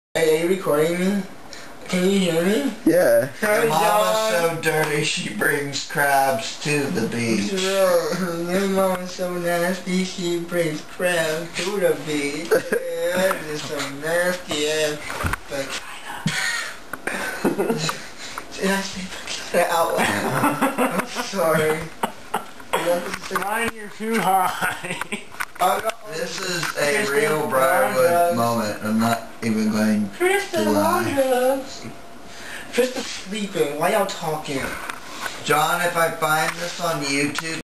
Hey, are you recording me? Can you hear me? Yeah. Your mama's so dirty she brings crabs to the beach. Your mama's so nasty she brings crabs to the beach. Yeah, that is some nasty ass vagina. Did I say vagina out loud? I'm sorry. Ryan, you're too high. This is a real Briarwood moment. I'm not even going to lie. Krista's sleeping. Why y'all talking? John, if I find this on YouTube,